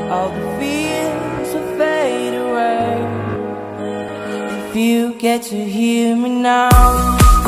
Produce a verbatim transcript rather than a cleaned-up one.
all the fears will fade away if you get to hear me now.